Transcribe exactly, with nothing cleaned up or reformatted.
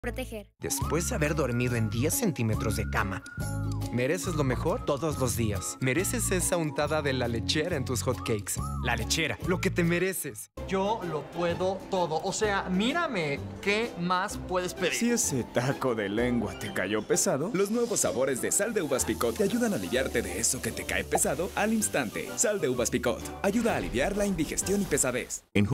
Proteger. Después de haber dormido en diez centímetros de cama. Mereces lo mejor todos los días. Mereces esa untada de La Lechera en tus hotcakes. La Lechera, lo que te mereces. Yo lo puedo todo. O sea, mírame. ¿Qué más puedes pedir? Si ese taco de lengua te cayó pesado, los nuevos sabores de Sal de Uvas Picot te ayudan a aliviarte de eso que te cae pesado al instante. Sal de Uvas Picot ayuda a aliviar la indigestión y pesadez. En